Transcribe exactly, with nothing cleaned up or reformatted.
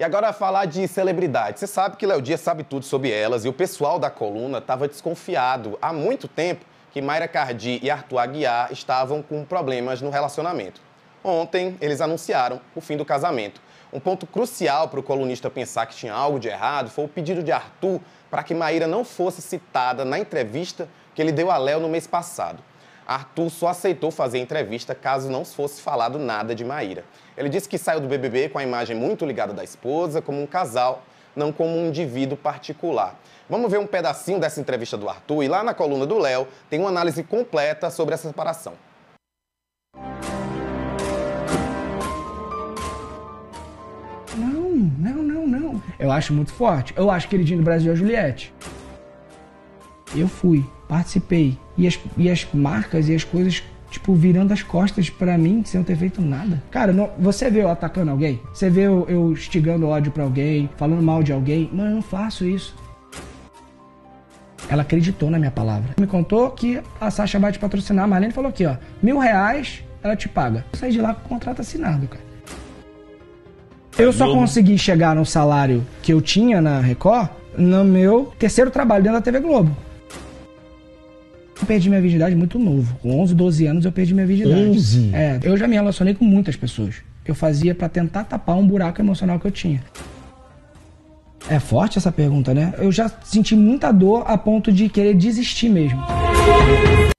E agora falar de celebridade. Você sabe que Léo Dias sabe tudo sobre elas e o pessoal da coluna estava desconfiado há muito tempo que Mayra Cardi e Arthur Aguiar estavam com problemas no relacionamento. Ontem, eles anunciaram o fim do casamento. Um ponto crucial para o colunista pensar que tinha algo de errado foi o pedido de Arthur para que Mayra não fosse citada na entrevista que ele deu a Léo no mês passado. Arthur só aceitou fazer a entrevista caso não fosse falado nada de Mayra. Ele disse que saiu do B B B com a imagem muito ligada da esposa, como um casal, não como um indivíduo particular. Vamos ver um pedacinho dessa entrevista do Arthur e lá na coluna do Léo tem uma análise completa sobre essa separação. Não, não, não, não. Eu acho muito forte. Eu acho queridinho do Brasil é a Juliette. Eu fui, participei. E as, e as marcas e as coisas, tipo, virando as costas pra mim sem eu ter feito nada. Cara, não, você vê eu atacando alguém? Você vê eu, eu instigando ódio pra alguém, falando mal de alguém? Mano, eu não faço isso. Ela acreditou na minha palavra. Me contou que a Sasha vai te patrocinar. A Marlene falou aqui, ó, mil reais ela te paga. Eu saí de lá com o contrato assinado, cara. Eu só consegui chegar no salário que eu tinha na Record no meu terceiro trabalho dentro da T V Globo. Eu perdi minha virgindade muito novo. Com onze, doze anos eu perdi minha virgindade. onze? É, eu já me relacionei com muitas pessoas. Eu fazia pra tentar tapar um buraco emocional que eu tinha. É forte essa pergunta, né? Eu já senti muita dor a ponto de querer desistir mesmo.